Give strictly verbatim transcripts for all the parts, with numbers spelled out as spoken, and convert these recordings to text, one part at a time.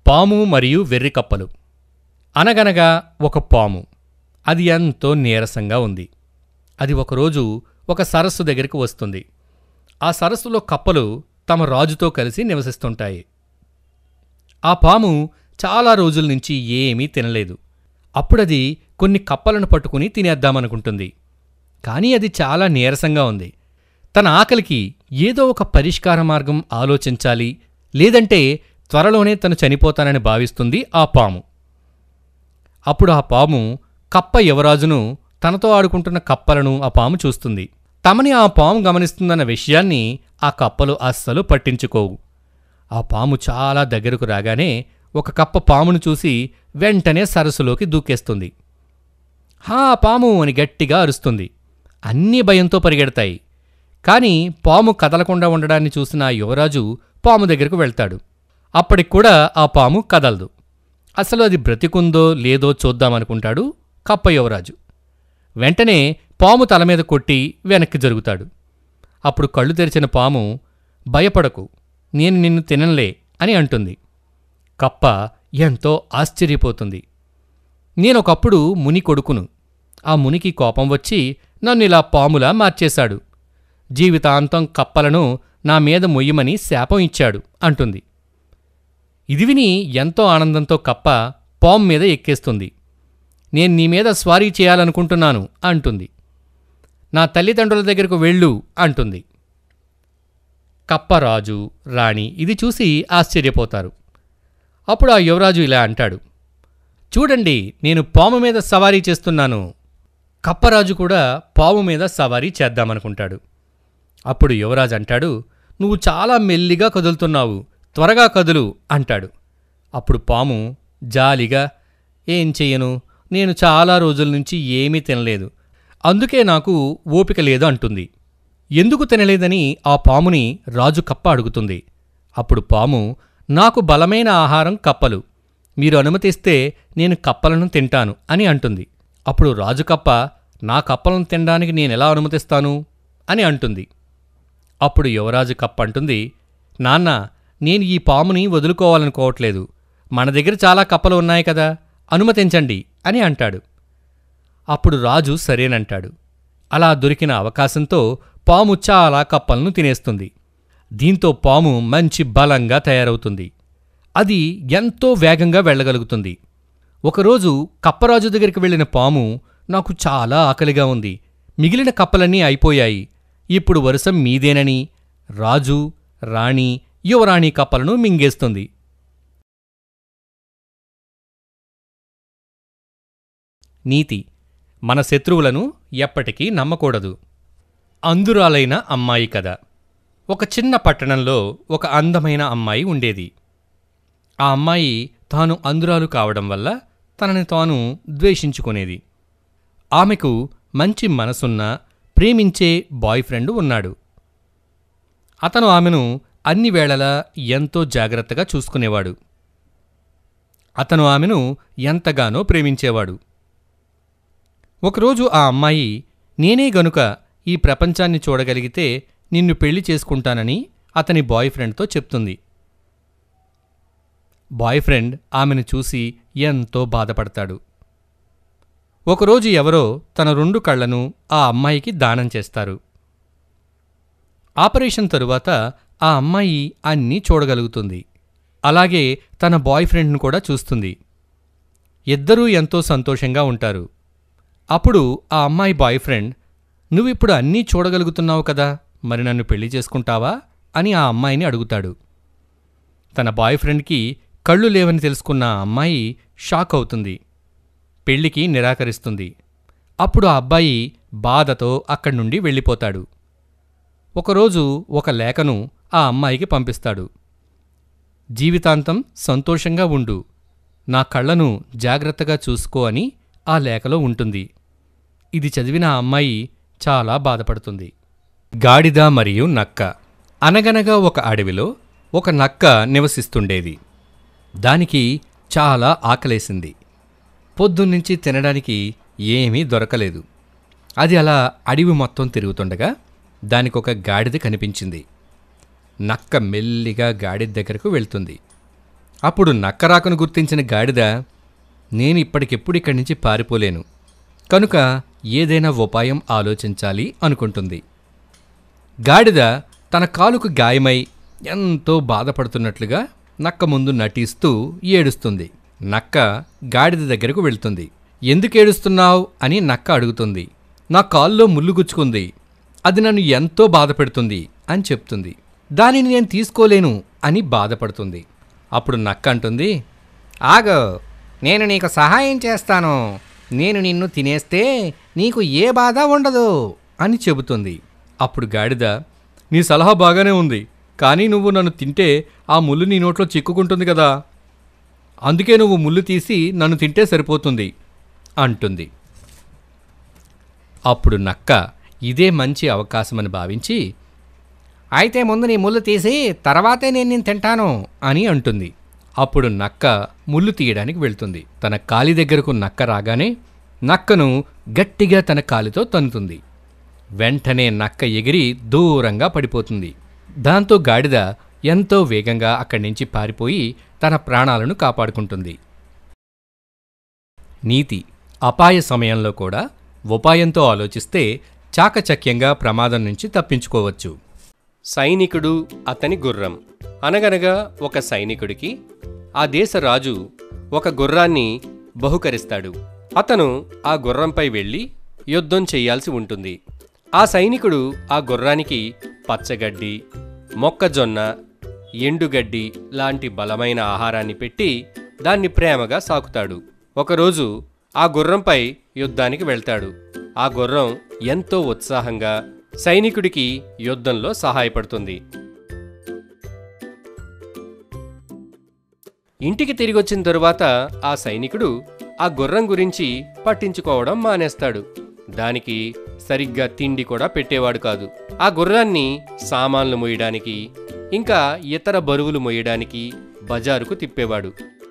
పాము మరియు వెర్రి కప్పలు. అనగనగా ఒక పాము. అది ఎంతో నీరసంగా ఉంది. అది ఒకరోజు ఒక సరస్సు దగ్గరికి వస్తుంది. ఆ సరస్సులో కప్పలు తమ రాజుతో కలిసి నివసిస్తుంటాయి. ఆ పాము చాలా రోజుల నుంచి ఏమీ తినలేదు. అప్పుడది కొన్ని కప్పలను పట్టుకుని తినేద్దామనుకుంటుంది. కానీ అది చాలా నీరసంగా ఉంది. తన ఆకలికి ఏదో ఒక పరిష్కార మార్గం ఆలోచించాలి, లేదంటే త్వరలోనే తను చనిపోతానని భావిస్తుంది ఆ పాము. అప్పుడు ఆ పాము కప్ప యువరాజును, తనతో ఆడుకుంటున్న కప్పలను ఆ పాము చూస్తుంది. తమని ఆ పాము గమనిస్తుందన్న విషయాన్ని ఆ కప్పలు అస్సలు పట్టించుకోవు. ఆ పాము చాలా దగ్గరకు రాగానే ఒక కప్ప పామును చూసి వెంటనే సరస్సులోకి దూకేస్తుంది. హా పాము అని గట్టిగా అరుస్తుంది. అన్నీ భయంతో పరిగెడతాయి. కాని పాము కదలకుండా ఉండడాన్ని చూసిన ఆ యువరాజు పాము దగ్గరకు వెళ్తాడు. అప్పటికూడా ఆ పాము కదలదు. అసలు అది బ్రతికుందో లేదో చూద్దామనుకుంటాడు కప్ప యువరాజు. వెంటనే పాము తలమీద కొట్టి వెనక్కి జరుగుతాడు. అప్పుడు కళ్ళు తెరిచిన పాము, భయపడకు, నేను నిన్ను తిననులే అని అంటుంది. కప్ప ఎంతో ఆశ్చర్యపోతుంది. నేనొకప్పుడు ముని కొడుకును. ఆ మునికి కోపం వచ్చి నన్నిలా పాములా మార్చేశాడు. జీవితాంతం కప్పలను నా మీద మొయ్యమని శాపం ఇచ్చాడు అంటుంది. ఇది విని ఎంతో ఆనందంతో కప్ప పాము మీద ఎక్కేస్తుంది. నేను నీ మీద స్వారీ చేయాలనుకుంటున్నాను అంటుంది. నా తల్లిదండ్రుల దగ్గరకు వెళ్ళు అంటుంది. కప్ప రాజు, రాణి ఇది చూసి ఆశ్చర్యపోతారు. అప్పుడు ఆ యువరాజు ఇలా అంటాడు, చూడండి, నేను పాము మీద సవారీ చేస్తున్నాను. కప్పరాజు కూడా పాము మీద సవారీ చేద్దామనుకుంటాడు. అప్పుడు యువరాజు అంటాడు, నువ్వు చాలా మెల్లిగా కదులుతున్నావు, త్వరగా కదులు అంటాడు. అప్పుడు పాము జాలిగా, ఏం చెయ్యను, నేను చాలా రోజుల నుంచి ఏమీ తినలేదు, అందుకే నాకు ఓపిక లేదు అంటుంది. ఎందుకు తినలేదని ఆ పాముని రాజు కప్ప అడుగుతుంది. అప్పుడు పాము, నాకు బలమైన ఆహారం కప్పలు, మీరు అనుమతిస్తే నేను కప్పలను తింటాను అని అంటుంది. అప్పుడు రాజు కప్ప, నా కప్పలను తినడానికి నేనెలా అనుమతిస్తాను అని అంటుంది. అప్పుడు యువరాజు కప్ప అంటుంది, నాన్న, నేను ఈ పాముని వదులుకోవాలనుకోవట్లేదు, మన దగ్గర చాలా కప్పలు ఉన్నాయి కదా, అనుమతించండి అని అంటాడు. అప్పుడు రాజు సరేనంటాడు. అలా దొరికిన అవకాశంతో పాము చాలా కప్పలను తినేస్తుంది. దీంతో పాము మంచి బలంగా తయారవుతుంది. అది ఎంతో వేగంగా వెళ్ళగలుగుతుంది. ఒకరోజు కప్పరాజు దగ్గరికి వెళ్ళిన పాము, నాకు చాలా ఆకలిగా ఉంది, మిగిలిన కప్పలన్నీ అయిపోయాయి, ఇప్పుడు వరుస మీదేనని రాజు, రాణి, యువరాణి కప్పలను మింగేస్తుంది. నీతి: మన శత్రువులను ఎప్పటికీ నమ్మకూడదు. అందురాలైన అమ్మాయి కథ. ఒక చిన్న పట్టణంలో ఒక అందమైన అమ్మాయి ఉండేది. ఆ అమ్మాయి తాను అందురాలు కావడం వల్ల తనని తాను ద్వేషించుకునేది. ఆమెకు మంచి మనసున్న, ప్రేమించే బాయ్ ఫ్రెండ్ ఉన్నాడు. అతను ఆమెను అన్ని వేళలా ఎంతో జాగ్రత్తగా చూసుకునేవాడు. అతను ఆమెను ఎంతగానో ప్రేమించేవాడు. ఒకరోజు ఆ అమ్మాయి, నేనే గనుక ఈ ప్రపంచాన్ని చూడగలిగితే నిన్ను పెళ్లి చేసుకుంటానని అతని బాయ్ ఫ్రెండ్తో చెప్తుంది. బాయ్ ఫ్రెండ్ ఆమెను చూసి ఎంతో బాధపడతాడు. ఒకరోజు ఎవరో తన రెండు కళ్లను ఆ అమ్మాయికి దానం చేస్తారు. ఆపరేషన్ తరువాత ఆ అమ్మాయి అన్నీ చూడగలుగుతుంది. అలాగే తన బాయ్ ఫ్రెండ్ను కూడా చూస్తుంది. ఇద్దరూ ఎంతో సంతోషంగా ఉంటారు. అప్పుడు ఆ అమ్మాయి బాయ్ ఫ్రెండ్, నువ్విప్పుడు అన్నీ చూడగలుగుతున్నావు కదా, మరి నన్ను పెళ్లి చేసుకుంటావా అని ఆ అమ్మాయిని అడుగుతాడు. తన బాయ్ ఫ్రెండ్కి కళ్ళు లేవని తెలుసుకున్న ఆ అమ్మాయి షాక్ అవుతుంది. పెళ్లికి నిరాకరిస్తుంది. అప్పుడు ఆ అబ్బాయి బాధతో అక్కడి నుండి వెళ్ళిపోతాడు. ఒకరోజు ఒక లేఖను ఆ అమ్మాయికి పంపిస్తాడు. జీవితాంతం సంతోషంగా ఉండు, నా కళ్ళను జాగ్రత్తగా చూసుకో అని ఆ లేఖలో ఉంటుంది. ఇది చదివిన ఆ అమ్మాయి చాలా బాధపడుతుంది. గాడిద మరియు నక్క. అనగనగా ఒక అడవిలో ఒక నక్క నివసిస్తుండేది. దానికి చాలా ఆకలేసింది. పొద్దున్నుంచి తినడానికి ఏమీ దొరకలేదు. అది అలా అడవి మొత్తం తిరుగుతుండగా దానికొక గాడిద కనిపించింది. నక్క మెల్లిగా గాడిద దగ్గరకు వెళ్తుంది. అప్పుడు నక్కరాకను గుర్తించిన గాడిద, నేను ఇప్పటికెప్పుడు ఇక్కడి నుంచి పారిపోలేను, కనుక ఏదైనా ఉపాయం ఆలోచించాలి అనుకుంటుంది. గాడిద తన కాలుకు గాయమై ఎంతో బాధపడుతున్నట్లుగా నక్క ముందు నటిస్తూ ఏడుస్తుంది. నక్క గాడిద దగ్గరకు వెళ్తుంది. ఎందుకేడుస్తున్నావు అని నక్క అడుగుతుంది. నా కాల్లో ముళ్ళు గుచ్చుకుంది, అది నన్ను ఎంతో బాధపెడుతుంది అని చెప్తుంది. దానిని నేను తీసుకోలేను అని బాధపడుతుంది. అప్పుడు నక్క అంటుంది, ఆగో, నేను నీకు సహాయం చేస్తాను, నేను నిన్ను తినేస్తే నీకు ఏ బాధ ఉండదు అని చెబుతుంది. అప్పుడు గాడిద, నీ సలహా బాగానే ఉంది, కానీ నువ్వు నన్ను తింటే ఆ ముళ్ళు నీ నోట్లో చిక్కుకుంటుంది కదా, అందుకే నువ్వు ముళ్ళు తీసి నన్ను తింటే సరిపోతుంది అంటుంది. అప్పుడు నక్క ఇదే మంచి అవకాశమని భావించి, అయితే ముందు నీ ముళ్ళు తీసి తర్వాతే నేను నేను తింటాను అని అంటుంది. అప్పుడు నక్క ముళ్ళు తీయడానికి వెళ్తుంది. తన కాలి దగ్గరకు నక్క రాగానే నక్కను గట్టిగా తన కాలితో తన్నుతుంది. వెంటనే నక్క ఎగిరి దూరంగా పడిపోతుంది. దాంతో గాడిద ఎంతో వేగంగా అక్కడి నుంచి పారిపోయి తన ప్రాణాలను కాపాడుకుంటుంది. నీతి: అపాయ సమయంలో కూడా ఉపాయంతో ఆలోచిస్తే చాకచక్యంగా ప్రమాదం నుంచి తప్పించుకోవచ్చు. సైనికుడు, అతని గుర్రం. అనగనగా ఒక సైనికుడికి ఆ దేశ రాజు ఒక గుర్రాన్ని బహుకరిస్తాడు. అతను ఆ గుర్రంపై వెళ్ళి యుద్ధం చెయ్యాల్సి ఉంటుంది. ఆ సైనికుడు ఆ గుర్రానికి పచ్చగడ్డి, మొక్కజొన్న, ఎండుగడ్డి లాంటి బలమైన ఆహారాన్ని పెట్టి దాన్ని ప్రేమగా సాకుతాడు. ఒకరోజు ఆ గుర్రంపై యుద్ధానికి వెళ్తాడు. ఆ గుర్రం ఎంతో ఉత్సాహంగా సైనికుడికి యుద్ధంలో సహాయపడుతుంది. ఇంటికి తిరిగొచ్చిన తరువాత ఆ సైనికుడు ఆ గుర్రం గురించి పట్టించుకోవడం మానేస్తాడు. దానికి సరిగ్గా తిండి కూడా పెట్టేవాడు కాదు. ఆ గుర్రాన్ని సామాన్లు మోయడానికి, ఇంకా ఇతర బరువులు మోయడానికి బజారుకు తిప్పేవాడు.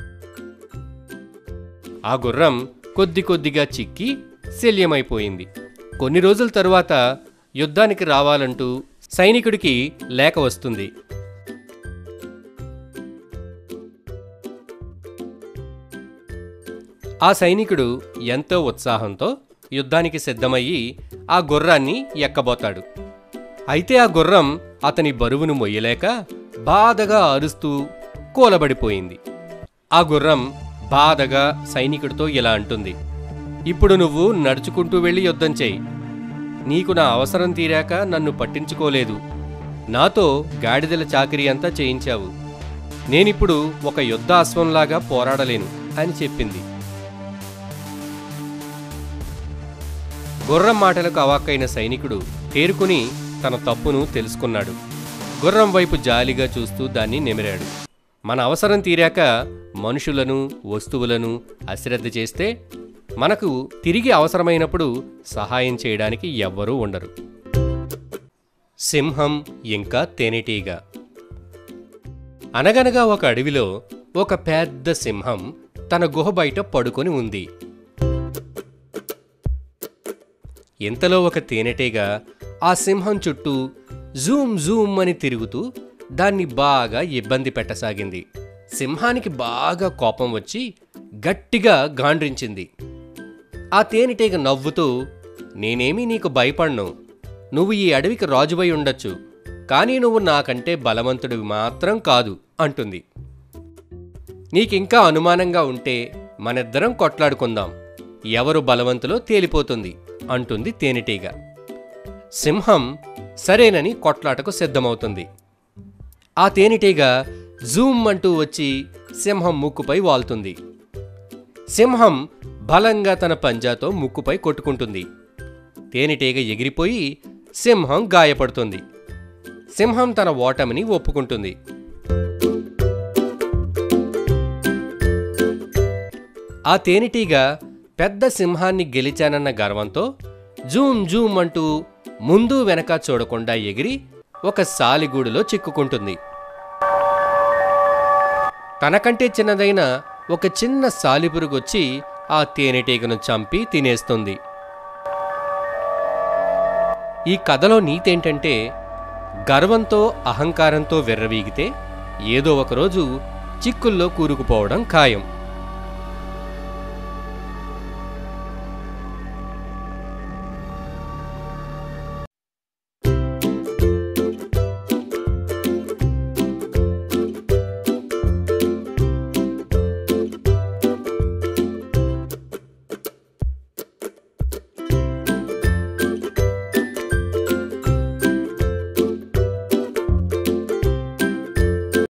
ఆ గుర్రం కొద్ది కొద్దిగా చిక్కి శల్యమైపోయింది. కొన్ని రోజుల తరువాత యుద్ధానికి రావాలంటూ సైనికుడికి లేఖ వస్తుంది. ఆ సైనికుడు ఎంతో ఉత్సాహంతో యుద్ధానికి సిద్ధమయ్యి ఆ గుర్రాన్ని ఎక్కబోతాడు. అయితే ఆ గుర్రం అతని బరువును మొయ్యలేక బాధగా అరుస్తూ కూలబడిపోయింది. ఆ గుర్రం బాధగా సైనికుడితో ఇలా అంటుంది, ఇప్పుడు నువ్వు నడుచుకుంటూ వెళ్ళి యుద్ధం చేయి. నీకు నా అవసరం తీరాక నన్ను పట్టించుకోలేదు. నాతో గాడిదల చాకిరీ అంతా చేయించావు. నేనిప్పుడు ఒక యుద్ధ అశ్వంలాగా పోరాడలేను అని చెప్పింది. గుర్రం మాటలకు అవాక్కైన సైనికుడు తేరుకుని తన తప్పును తెలుసుకున్నాడు. గుర్రం వైపు జాలిగా చూస్తూ దాన్ని నిమిరాడు. మన అవసరం తీరాక మనుషులను, వస్తువులను అశ్రద్ధ చేస్తే మనకు తిరిగి అవసరమైనప్పుడు సహాయం చేయడానికి ఎవ్వరూ ఉండరు. సింహం ఇంకా తేనెటీగ. అనగనగా ఒక అడవిలో ఒక పెద్ద సింహం తన గుహ బయట పడుకొని ఉంది. ఇంతలో ఒక తేనెటీగ ఆ సింహం చుట్టూ జూమ్ జూమ్ అని తిరుగుతూ దాన్ని బాగా ఇబ్బంది పెట్టసాగింది. సింహానికి బాగా కోపం వచ్చి గట్టిగా గాండ్రించింది. ఆ తేనెటీగ నవ్వుతూ, నేనేమీ నీకు భయపడ్ను, నువ్వు ఈ అడవికి రాజువై ఉండొచ్చు, కానీ నువ్వు నాకంటే బలవంతుడివి మాత్రం కాదు అంటుంది. నీకింకా అనుమానంగా ఉంటే మనిద్దరం కొట్లాడుకుందాం, ఎవరు బలవంతులో తేలిపోతుంది అంటుంది తేనెటీగ. సింహం సరేనని కొట్లాటకు సిద్ధమవుతుంది. ఆ తేనెటీగ జూమ్ అంటూ వచ్చి సింహం ముక్కుపై వాల్తుంది. సింహం బలంగా తన పంజాతో ముక్కుపై కొట్టుకుంటుంది. తేనెటీగ ఎగిరిపోయి సింహం గాయపడుతుంది. సింహం తన ఓటమిని ఒప్పుకుంటుంది. ఆ తేనెటీగ పెద్ద సింహాన్ని గెలిచానన్న గర్వంతో జూమ్ జూమ్ అంటూ ముందు వెనక చూడకుండా ఎగిరి ఒక సాలిగూడులో చిక్కుకుంటుంది. తనకంటే చిన్నదైన ఒక చిన్న సాలిపురుగొచ్చి ఆ తేనెటీగను చంపి తినేస్తుంది. ఈ కథలో నీతేంటంటే, గర్వంతో అహంకారంతో విర్రవీగితే ఏదో ఒకరోజు చిక్కుల్లో కూరుకుపోవడం ఖాయం.